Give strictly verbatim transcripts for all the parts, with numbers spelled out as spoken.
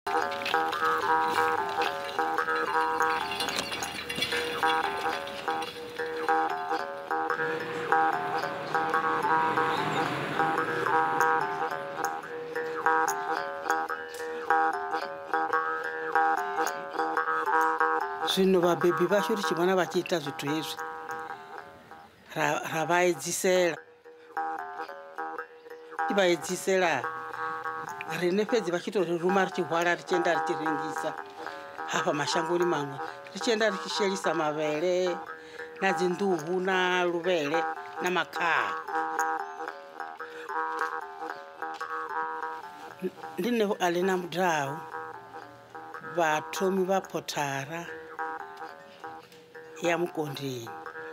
Zvino vabebi vacho richivana vachiita zvithu izvi ravaidzisela ivaidzisela rine pedzi vachitoruma richihwara richienda richiringisa hapa mashangoni mamwe richienda richisherisa mavere nadzinduhu naruvere namakaa. Ndine Alina Mudau, vatomi vapotara ya Mukondeni.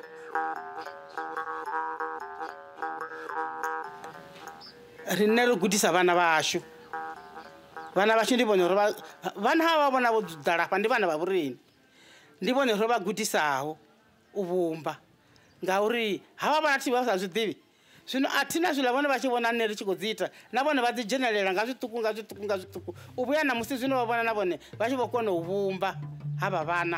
Rine rogudisa vana vashu. Vana vashu ndivone rova vana hava vona vodzara pa ndi vana vavurini. Ndivone rova gudisawo uvumba. Ngauri hava vana tiva vasazvidivi. Zvino atina zvila vona vachivona neri chikodzita. Navone vadzigenelela ngazvituku ngazvituku ngazvituku. Ubuya namusi zvino vavona navone vachivokona uvumba hava vana.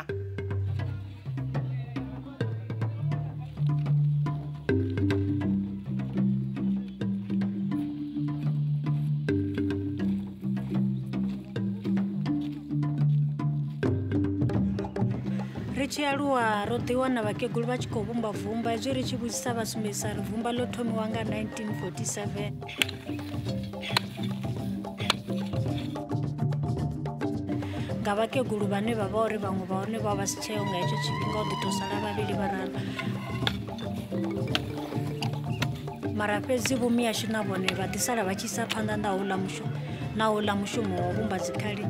Richialuwa rodiwana vakegulu vachiko vumba vumba izvi richivusisa vasumbisa rivumba lotomiwa nga nineteen forty-seven. Ngavakegulu vane vavaori vamwe vaone vava vasicheyo nga icho chifhinga uditosala vavili varara. Mara fedzi vumi yashu navone vadisala vachisa phanda ndaula mushumo naula mushumo wa vumba dzikhali.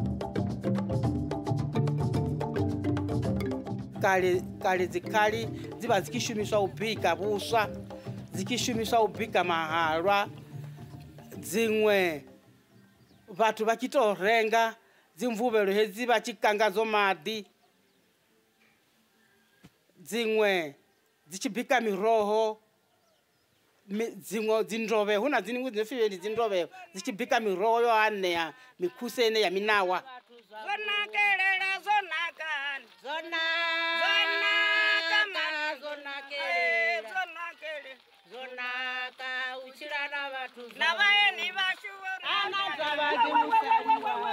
Kale kale dzikhali dziva dzikishumiswa ubika vuswa, dzikishumiswa ubika mahalwa, dzimwe vatu vachitorenga dzimvuvelo hedzi vachikangadzo madi, dzimwe dzichibika miroho, dzimwe dzindove huna dzimwe dzinofiveli dzindove dzichibika miroho yoaneya mikusene ya minawa. Zonakelela zonakani zona zonaka mana zonakele zonakele zonaka uchirana vatu na vaeni vashu ana dzavazi musaliwa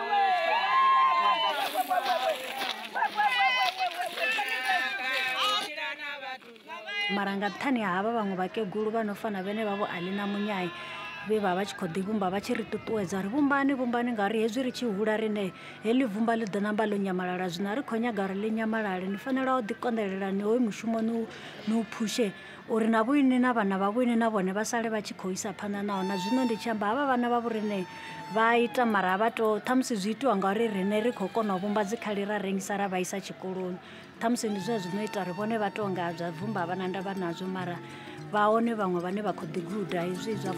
maranga thani hava vamwe vakegulu vanofana vene vavo Alina Munyai veva vachikodivumba vachiritutuwedza ri vumbani vumbani ngari hezwi richihula rine heli vumba lidonamba lo nyamalala zvina ri khonyaga ri le nyamalale ni fanela u dikondelela ni hoyi mushumo nu nu phushe uri na vuini na vana va vuini na vone vasale vachikhoisa phana nawo na zvino ndichamba hava vana va vurine vaita mara vato thamsi zwiitwa ngari rine ri khokona vumba dzikhali ra rengisa ra vaisa chikoloni thamsi ndi zwe zvinoita ri vone vatonga bya vumba vana ndava nazvo mara vaone vamwe vane va khodiguda izwi zwa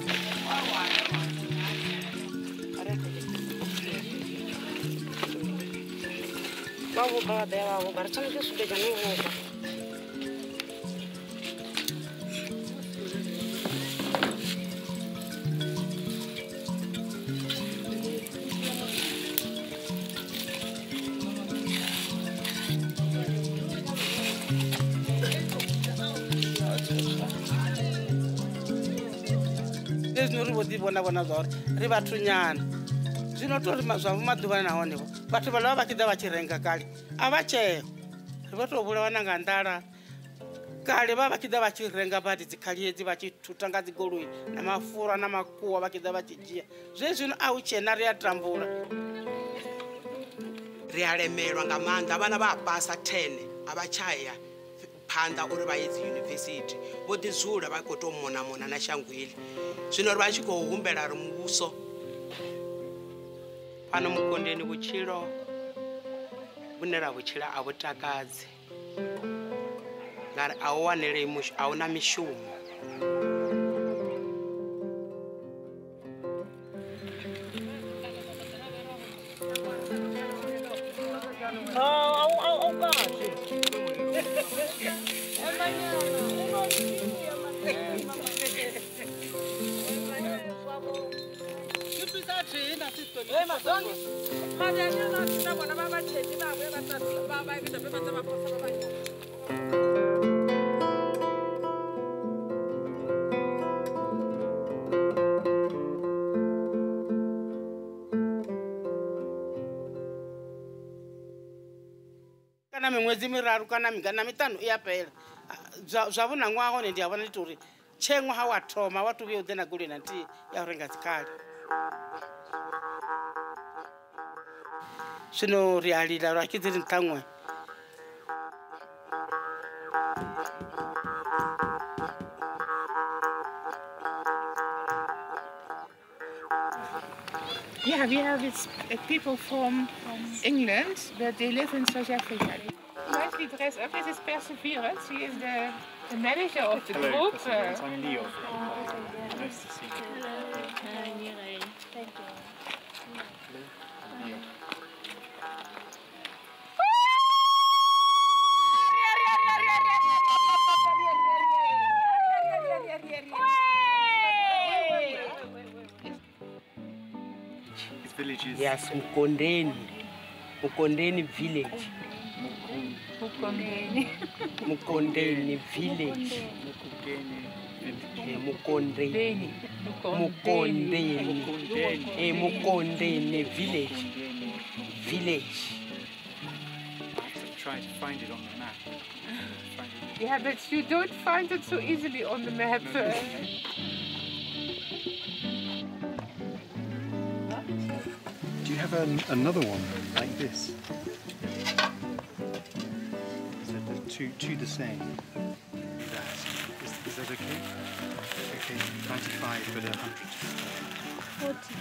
babu ba da yawa ba tsana ke su da janu ba Bona bona zori ri vathunyana zvino tori zva maduva nahone vo vatu valava vachida vachirenga kale avacheho ri vatovula vananga ndala kale va vachida vachirenga badi dzikhali edzi vachituta nga dzigoloi namafura namakuwa vachida vachijia zvezvino auchena ri yatambula ri alemelwa nga maanḓa vana va pasa ten avachaya phanda uri vha ye dzi university vho ḓi dzula vha khou tou mona mona na shango iḽi zwino ri vha tshi khou humbela ri muvhuso fhano Mukondeni vhutshilo vhune ra vhutshila a vhu takadzi ngari a u wanele mushu a una mishumo kana mimwedzi miraru kana mingana mitano iyapera zvavuna ngwaho nendiyavona nditori chemwa hawatoma watuviye udhena gule nanti yakurenga dzikali zvino rialila rwakidziri ntamwe Yeah, we have it's, uh, people from, from England, but they live in South Africa. Nicely dressed up. This is Perseverance. She is the, the manager of the Hello, group. Perseverance. Uh, I'm Neil. Nice to see you. Thank you. Neil. This village is Yes, Mukondeni. Mukondeni Village. Mukondeni. Mukondeni Village. Mukondeni. Mukondeni. Mukondeni. Eh, Mukondeni Village. Village. I'm trying to find it on the map. Find it. Yeah, but you don't find it so easily on the map. Uh, Do you have an, another one like this? So the two, two the same. That. Is, is that okay? Okay, ninety-five, but a hundred. forty.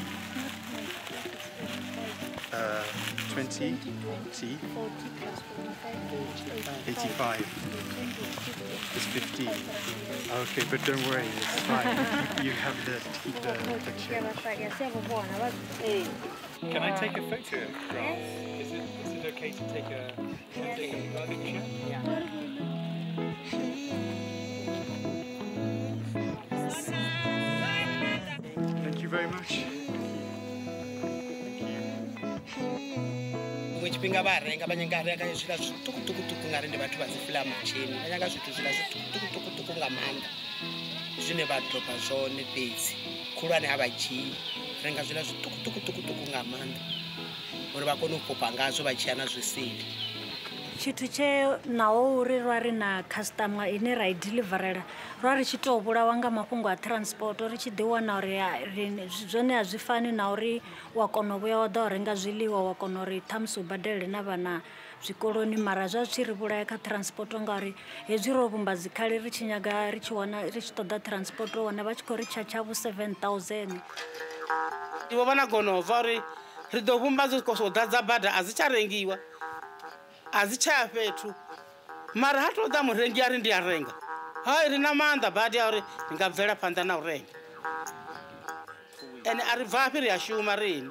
Uh, twenty. T. forty plus forty-five. eighty-five. It's fifteen. Okay, but don't worry, it's fine. You have the the, the change. Can I take a photograph? Is it is it okay to take a take a picture? Thank you very much. Chipinga varenga vanyangarenga zvila zvitukutukutuku ngari ndi vathu vazifilama cheni vanyanga zvithu zvila zvitukutukutuku ngamanda zvine vadropa zvone pedzi khulwane havachii renga zvila zvitukutukutuku ngamanda uri vakone kupopa ngazvo vachiyana zvisiri tshithu tshe naho uri rwa ri na customer ine ra i deliverela rwa ri tshi tou vhulawa nga mafhungo a transport ri tshi ḓiwana uri zwone a zwi fani na uri wa kona u vhuya wa ḓa u renga zwiḽiwa wa kona uri ṱhamusi u badelele na vhana zwikoloni mara zwa zwi tshi ri vhulaya kha transport ngauri hezwi ro vhumba dzikhali ri tshi nyaga ri tshi wana ri tshi ṱoḓa transport wana vha tshi khou ri tshatsha vho seven thousand ivo vana gonova uri ri ḓo vhumba zwikoso ḓadza bada a dzi tsha rengiwa a dzi tsha ya fhethu mara ha tou ḓa murengi a ri ndi a renga hai ri na maanḓa badi ya uri ri nga bvela phanḓa na u renga ene a ri bvafhi ri a shuma rini